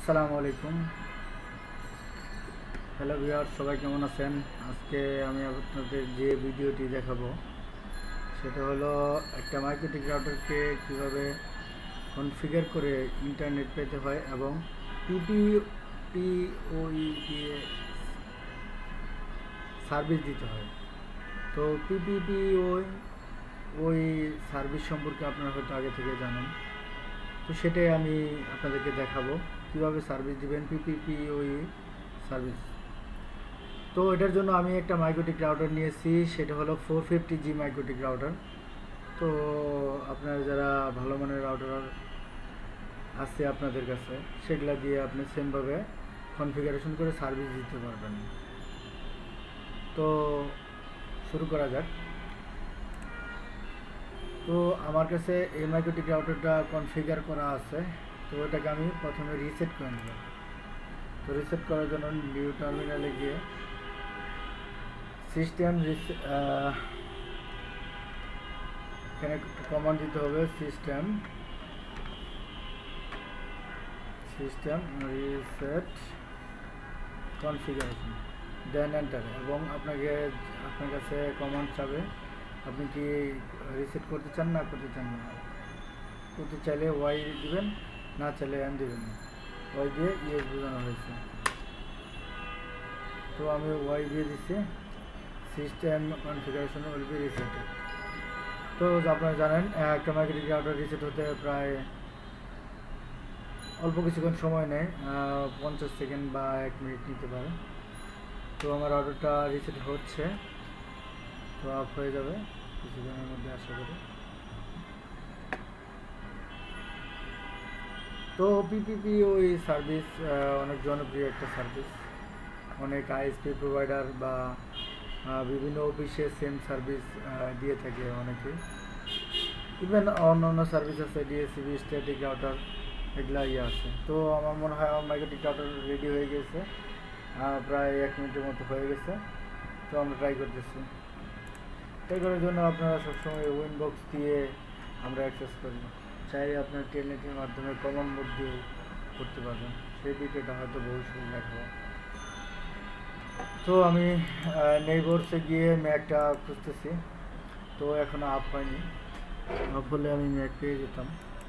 আসসালামু আলাইকুম। Hello viewer, সবাই কেমন আছেন? আজকে আমি আপনাদের যে ভিডিওটি দেখাবো সেটা হলো একটা মাইক্রোটিক রাউটারকে কীভাবে কনফিগার করে ইন্টারনেট পেতে হয় এবং পিপিপিওই দিয়ে সার্ভিস দিতে হয়। তো ওই সার্ভিস সম্পর্কে আপনারা হয়তো আগে থেকে জানেন, তো সেটাই আমি আপনাদেরকে দেখাবো কীভাবে সার্ভিস দিবেন পিপিপিওই সার্ভিস। তো এটার জন্য আমি একটা মাইক্রোটিক রাউটার নিয়েছি, সেটা হলো 450G মাইক্রোটিক রাউটার। তো আপনারা যারা ভালো মানের রাউটার আছে আপনাদের কাছে, সেগুলা দিয়ে আপনি সেমভাবে কনফিগারেশন করে সার্ভিস দিতে পারবেন। তো শুরু করা যাক। তো আমার কাছে এই মাইক্রোটিক রাউটারটা কনফিগার করা আছে, তো এটাকে আমি প্রথমে রিসেট করে নেব। তো রিসেট করার জন্য নিউ টার্মিনালে গিয়ে সিস্টেম এখানে কমান্ড দিতে হবে system reset configuration, then enter. এবং আপনার কাছে কমান্ড চাবে আপনি কি রিসেট করতে চান না করতে চান না। করতে চাইলে ওয়াই দিবেন, না চাইলে এন দিবেন। ওয়াই দিয়ে ইয়েস বোঝানো হয়েছে, তো আমি ওয়াই দিয়ে দিচ্ছি। System configuration will be resetted. তো আপনারা জানেন একটা মাইক্রোটিক রাউটার রিসেট হতে প্রায় অল্প কিছুক্ষণ সময় নেয়, 50 সেকেন্ড বা 1 মিনিট নিতে পারে। তো আমার রাউটারটা রিসেট হচ্ছে, তো অফ হয়ে যাবে কিছুক্ষণের মধ্যে আশা করি। তো পিপিপিওই সার্ভিস অনেক জনপ্রিয় একটা সার্ভিস। অনেক আইএসপি প্রোভাইডার বা বিভিন্ন অফিসে সেম সার্ভিস দিয়ে থাকে অনেকে। ইভেন অন্য সার্ভিস আছে, ডিএসসিবি, স্ট্যাটিক রাউটার, এগুলা আছে। তো আমার মনে হয় আমার মাইক্রোটিক রাউটার রেডি হয়ে গেছে, প্রায় 1 মিনিটের মতো হয়ে গেছে। তো আমরা ট্রাই করতেছি। ট্রাই করার জন্য আপনারা সবসময় উইনবক্স দিয়ে আমরা অ্যাক্সেস করি। চাইলে আপনার টেলনেটের মাধ্যমে কমন মোড দিয়ে করতে পারবেন, সেই ভিডিওটা হয়তো ভবিষ্যতে দেখাবো। তো আমি নেইবারসে গিয়ে ম্যাকটা খুঁজতেছি, তো এখনো আপ হয়নি। আপ হলে আমি ম্যাক পেয়ে যেতাম।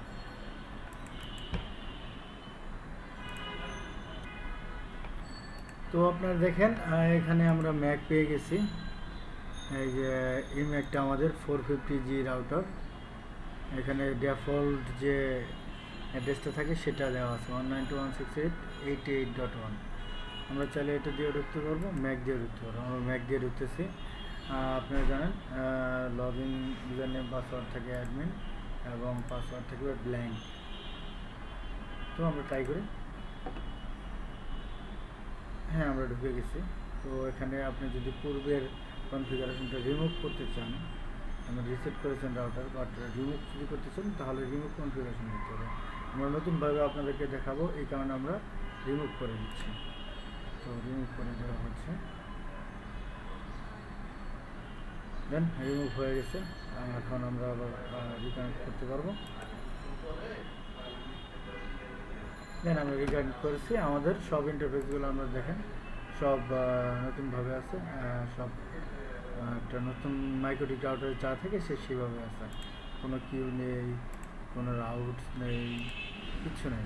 তো আপনারা দেখেন এখানে আমরা ম্যাক পেয়ে গেছি। এই যে এই ম্যাকটা আমাদের 450G রাউটার। এখানে ডিফল্ট যে অ্যাড্রেসটা থাকে সেটা দেওয়া আছে 192.168.88.1। আমরা চাইলে এটা দিয়ে ঢুকতে পারবো, ম্যাক দিয়ে ঢুকতে পারবো। আমরা ম্যাক দিয়ে ঢুকতেছি। আপনারা জানেন log in user name password থাকে অ্যাডমিন এবং পাসওয়ার্ড থাকবে ব্ল্যাঙ্ক। তো আমরা ট্রাই করি। হ্যাঁ, আমরা ঢুকে গেছি। তো এখানে আপনি যদি পূর্বের কনফিগারেশনটা রিমুভ করতে চান, আমরা রিসেট করেছেন রাউটার, বাট রিমুভ যদি করতে চান তাহলে রিমুভ কনফিগারেশন দিতে হবে। আমরা নতুনভাবে আপনাদেরকে দেখাবো, এই কারণে আমরা রিমুভ করে দিচ্ছি। তো রিমুভ করে দেওয়া হচ্ছে, দেন রিমুভ হয়ে গেছে। এখন আমরা আবার রিকানেক্ট করতে পারবো। দেন আমরা রিকানেক্ট করেছি। আমাদের সব ইন্টারফেসগুলো আমরা দেখেন সব নতুনভাবে আছে, সব একটা নতুন মাইক্রোটিক রাউটার যা থেকে সেভাবে আছে। কোনো কিউ নেই, কোনো রাউটস নেই, কিচ্ছু নেই।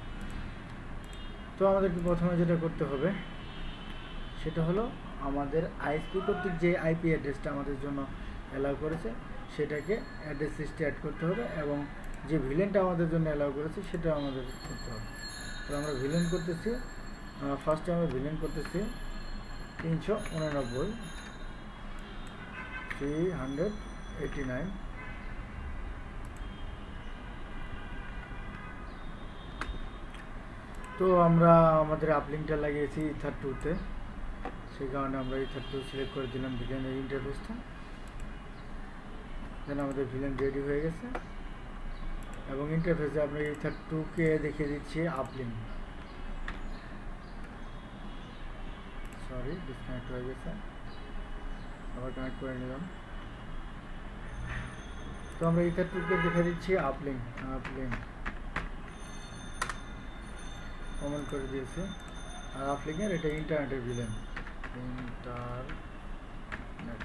তো আমাদেরকে প্রথমে যেটা করতে হবে সেটা হলো আমাদের আইএসপি কর্তৃক যে আইপি অ্যাড্রেসটা আমাদের জন্য অ্যালাউ করেছে সেটাকে অ্যাড্রেস লিস্টে অ্যাড করতে হবে, এবং যে ভিলেনটা আমাদের জন্য অ্যালাউ করেছে সেটা আমাদের করতে হবে। তো আমরা ভিলেন করতেছি, ফার্স্টে আমরা ভিলেন করতেছি 389. তো আমরা আমাদের আপলিংকটা লাগিয়েছি ইথার2-তে, সেই কারণে আমরা ইথার2 সিলেক্ট করে দিলাম ভিলেনের ইন্টারফেসটা। দেন আমাদের ভিলেন রেডি হয়ে গেছে, এবং ইন্টারফেসে আমরা ইথার2-কে দেখিয়ে দিচ্ছি আপলিংক। সরি, ডিসকানেক্ট হয়ে গেছে, আবার কানেক্ট করে নিলাম। তো আমরা ইথার2-কে দেখে দিচ্ছি আপলিংক। কমেন্ট করে দিয়েছে। আর আপলিকের এটা ইন্টারনেটের ভিলেন, ইন্টারনেট।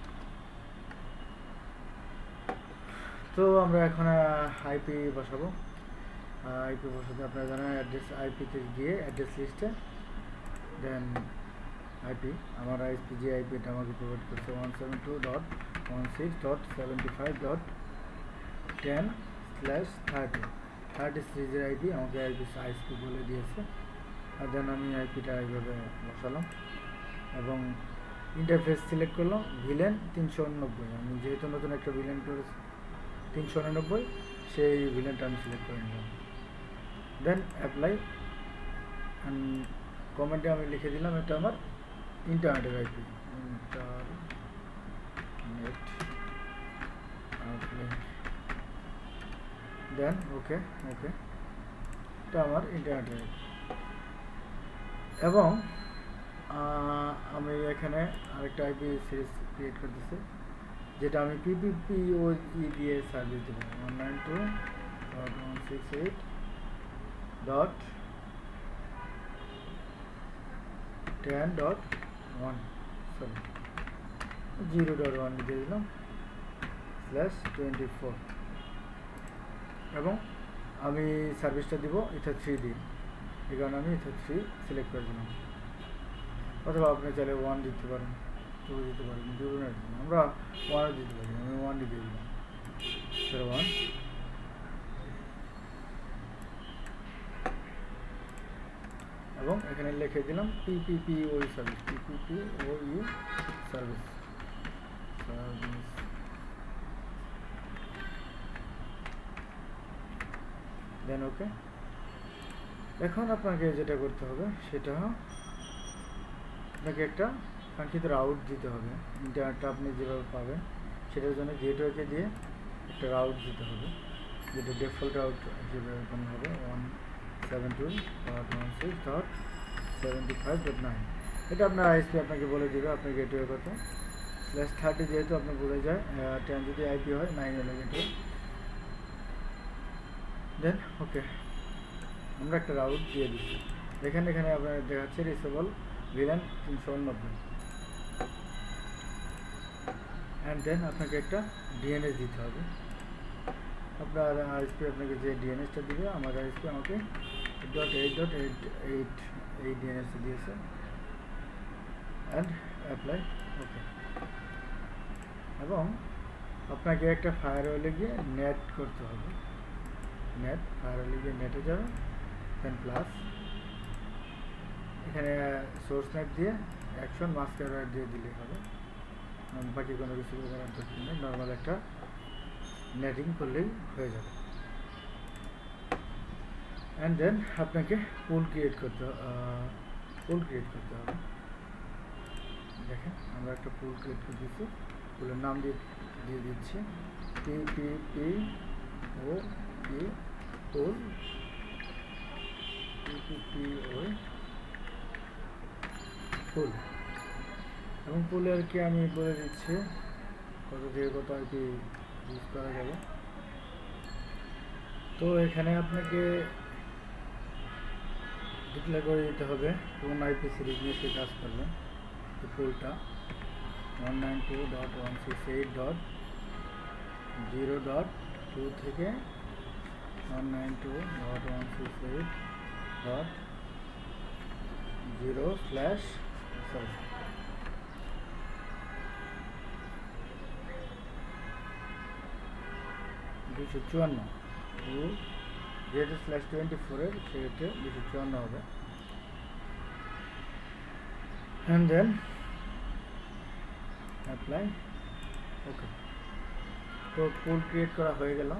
তো আমরা এখন আইপি বসাবো। আইপি বসাতে আপনারা জানেন অ্যাড্রেস, আইপিতে গিয়ে অ্যাড্রেস লিস্টে দেন আইপি, আমার আইপি যে আইপিটা আমাকে প্রোভাইড করছে 172.168.10/30 সিরিজের আইপি আমাকে আইপি বলে দিয়েছে। আর দেন আমি আইপিটা এইভাবে বসালাম এবং ইন্টারফেস সিলেক্ট করলাম ভিলেন 389। আমি যেহেতু নতুন একটা ভিলেন করেছি 389, সেই ভিলেনটা আমি সিলেক্ট করে নিলাম। দেন অ্যাপ্লাই অ্যান্ড কমেন্টে আমি লিখে দিলাম এটা আমার ইন্টারনেটের IP, internet outlet. Then okay, এটা আমার ইন্টারনেটের আইপি। এবং আমি এখানে আরেকটা আইপি সিরিজ ক্রিয়েট করতেছি, যেটা আমি PPPoE দিয়ে সার্ভিস দেবো 192.168.10.1 0.1 দিয়ে দিলাম /24 এবং আমি সার্ভিসটা দিব ইথা 3 দিয়ে। এই কারণে আমি ইথা 3 সিলেক্ট করে দিলাম। অথবা আপনি চাইলে 1 দিতে পারেন, 2 দিতে পারেন, আমরা 1 দিতে পারি। আমি 1 দিয়ে দিলাম 1 এবং এখানে লিখে দিলাম PPPoE service, PPPoE service. Then okay. এখন আপনাকে যেটা করতে হবে সেটা আপনাকে একটা কাঙ্ক্ষিত রাউট দিতে হবে। ইন্টারনেটটা আপনি যেভাবে পাবেন সেটার জন্য গেটওয়েকে দিয়ে একটা রাউট দিতে হবে, যেটা ডিফল্ট রাউট হিসেবে ওখানে হবে 172.168.75.9। এটা আপনার আইএসপি আপনাকে বলে দেবে আপনার গেটওয়ে কত। /30 যেহেতু আপনি বোঝা যায়, 10 যদি আইপি হয় 9 হলে গেটওয়ে। দেন ওকে, আমরা একটা রাউট দিয়ে দিচ্ছি। এখানে আপনার দেখাচ্ছে রিসেবল ভিলেন 389। অ্যান্ড দেন আপনাকে একটা ডিএনএস দিতে হবে। আপনার আইএসপি আপনাকে যে ডিএনএসটা দিবে, আমার আইএসপি আমাকে 8.8.8 এই ডিএনএসটা দিয়েছে। And apply okay. এবং আপনাকে একটা ফায়ারওয়ালে গিয়ে নেট করতে হবে। নেট ফায়ারওয়ালে গিয়ে নেটে যাবে, দেন প্লাস এখানে সোর্স নেট দিয়ে অ্যাকশন মাস্কার দিয়ে দিলেই হবে। বাকি কোনো কিছু করার দরকার নেই, নর্মাল একটা নেটিং করলেই হয়ে যাবে। অ্যান্ড দেন আপনাকে পুল ক্রিয়েট করতে হবে। দেখেন আমরা একটা পুল ক্রিয়েট করে দিচ্ছি, পুলের নাম দিয়ে দিচ্ছি PPPoE পুল, PPPoE পুল। এবং পুলের কি আমি বলে দিচ্ছি কত থেকে কত আইপি ইউজ করা যাবে। তো এখানে আপনাকে ডিক্লেয়ার করে দিতে হবে কোন আইপি সিরিজ নিয়ে সে কাজ করবে। পুলটা 192.168.0.2 থেকে 192.168.0/, সরি 254, যেহেতু /24 সেক্ষেত্রে 254 হবে। And then apply okay. তো পুল ক্রিয়েট করা হয়ে গেল।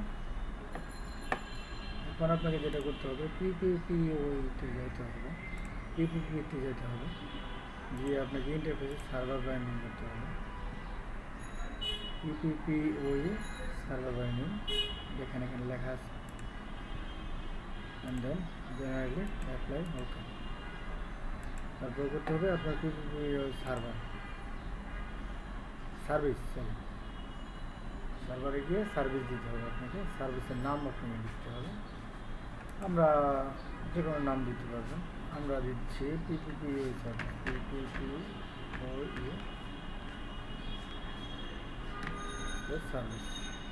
এখন আপনাকে যেটা করতে হবে PPPoE-তে যেতে হবে, PPP-তে যেতে হবে, গিয়ে আপনাকে ইন্টারফেসে সার্ভার বাইন্ডিং করতে হবে। PPPoE সার্ভার বাইন্ডিং এখানে লেখা আছে। And then generally apply okay. তারপর করতে হবে আপনার PPPoE সার্ভারে গিয়ে সার্ভিস দিতে হবে। আপনাকে সার্ভিসের নাম আপনাকে লিখতে হবে। আমরা যে কোনো নাম দিতে পারবেন। আমরা দিচ্ছি PPPoE service, PPPoE service.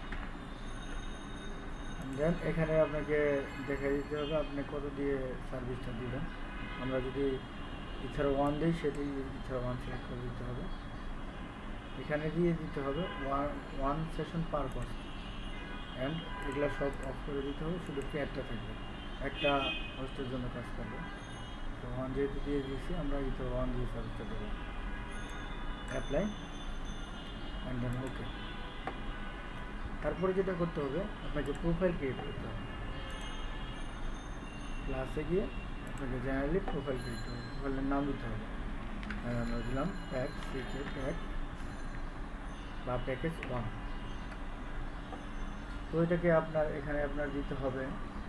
Then এখানে আপনাকে দেখা দিতে হবে আপনি কত দিয়ে সার্ভিসটা দিবেন। আমরা যদি ইথার 1 দিই, সেটি ইথার 1 সিলেক্ট করে দিতে হবে। এখানে দিয়ে দিতে হবে 1 সেশন পার কস্ট, অ্যান্ড এগুলো সব অফ করে দিতে হবে, শুধু ক্যাটটা থাকবে, একটা হোস্টের জন্য কাজ করবে। তো 1 যেহেতু দিয়ে দিয়েছি, আমরা ইথার 1 দিয়ে সার্ভিসটা দেবো। Apply and then okay. তারপরে যেটা করতে হবে, আপনাকে প্রোফাইল ক্রিয়েট করতে হবে। ক্লাসে গিয়ে আপনাকে জেনারেলি প্রোফাইল ক্রিয়েট করতে হবে, প্রোফাইলের নাম দিতে হবে। আমরা দিলাম প্যাক সিকে প্যাক বা প্যাকেজ 1। তো এটাকে এখানে আপনার দিতে হবে,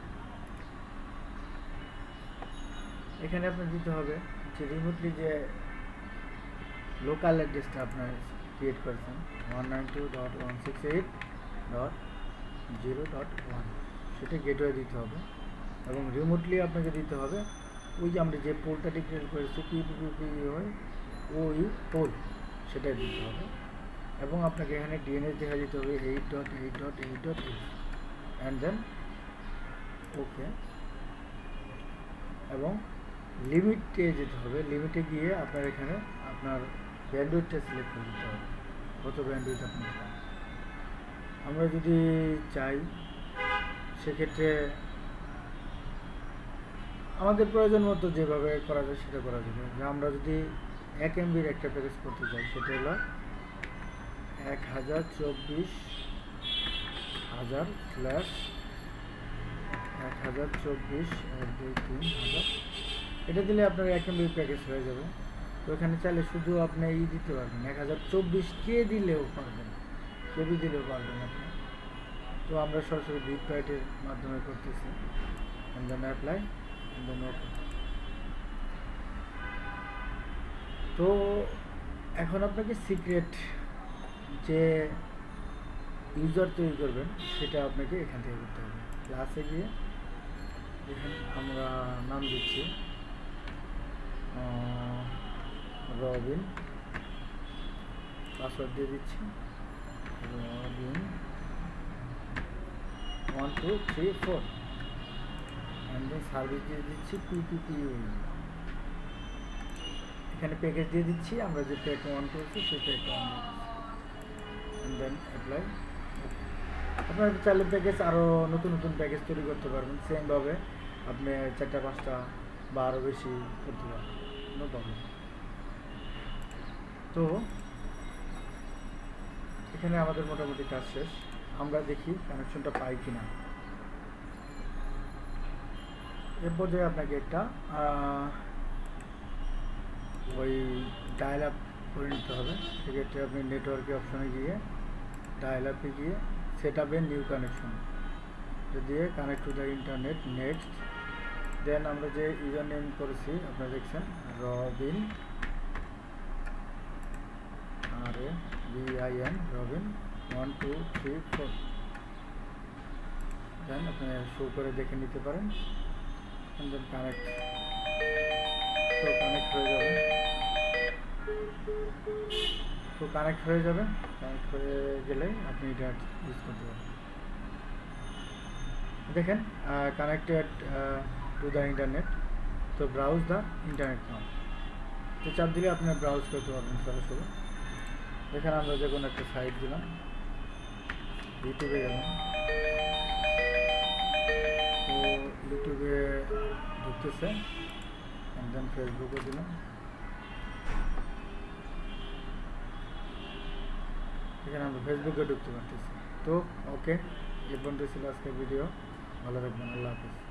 এখানে আপনার দিতে হবে যে রিমোটলি যে লোকাল অ্যাড্রেসটা আপনার ক্রিয়েট করেছেন 192.168.0.1, সেটা গেটওয়ে দিতে হবে। এবং রিমোটলি আপনাকে দিতে হবে ওই যে আমরা যে পোলটা ডিক্লেয়ার করেছি ওই পোল, সেটাই দিতে হবে। এবং আপনাকে এখানে ডিএনএস দেখা দিতে হবে 8.8.8.8 অ্যান্ড দেন ওকে। এবং লিমিটে যেতে হবে, লিমিটে গিয়ে আপনার এখানে আপনার ব্যান্ডউইথটা সিলেক্ট করে দিতে হবে, কত ব্যান্ডউইথ আপনি চান। আমরা যদি চাই সেক্ষেত্রে আমাদের প্রয়োজন মতো যেভাবে করা যায় সেটা করা যাবে। যে আমরা যদি 1 MBর একটা প্যাকেজ করতে চাই, সেটা হলো 1024/1024/2-3000, এটা দিলে আপনার 1 MB প্যাকেজ হয়ে যাবে। তো এখানে চাইলে শুধু আপনি দিতে পারবেন 1024 কে দিলেও পারবেন, কেবি দিলেও পারবেন আপনি। তো আমরা সরাসরি বিটবাইটের মাধ্যমে করতেছি, and then apply and then okay. তো এখন আপনাকে সিক্রেট যে ইউজার তৈরি করবেন সেটা আপনাকে এখান থেকে করতে হবে। ক্লাসে গিয়ে এখানে আমরা নাম দিচ্ছি রবিন, পাসওয়ার্ড দিয়ে দিচ্ছি রবিন 1 2 3 4, অ্যান্ড দেন সার্ভিস দিয়ে দিচ্ছি PPPoE। এখানে প্যাকেজ দিয়ে দিচ্ছি, আমরা যে প্যাক 1 করছি সেই প্যাক 1 অ্যান্ড দেন অ্যাপ্লাই। আপনার চাইলে প্যাকেজ আরও নতুন নতুন প্যাকেজ তৈরি করতে পারবেন, সেমভাবে আপনি 4টা 5টা বা আরও বেশি করতে পারবেন, নো প্রবলেম। তো এখানে আমাদের মোটামুটি কাজ শেষ। আমরা দেখি কানেকশনটা পাই কিনা। এর পর্যায়ে আপনাকে একটা ওই ডায়াল আপ করে নিতে হবে। সেক্ষেত্রে আপনি নেটওয়ার্কের অপশনে গিয়ে ডায়াল আপে গিয়ে সেট আপে নিউ কানেকশন দিয়ে connect to the internet next. Then আমরা যে ইউজার নেম করেছি আপনারা দেখছেন রবিন, RABIN রবিন 1 2 3 4। দেন আপনি শো করে দেখে নিতে পারেন, দেন কানেক্ট। তো কানেক্ট হয়ে যাবে, কানেক্ট হয়ে গেলে আপনি এটা ইউজ করতে পারেন। দেখেন কানেক্টেড টু দ্য ইন্টারনেট। তো ব্রাউজ দ্য ইন্টারনেট নাও, তো চাপ দিলে আপনি ব্রাউজ করতে পারবেন সরাসরি। দেখেন আমরা যে কোনো একটা সাইট দিলাম, ইউটিউবে গেলাম, তো ইউটিউবে ঢুকতেছে, অ্যান্ড দেন ফেসবুকে দিলাম। এখানে আমরা ফেসবুকে ঢুকতে পারতেছি। তো ওকে, এই পর্যন্ত ছিল আজকের ভিডিও। ভালো থাকবেন, আল্লাহ হাফিজ।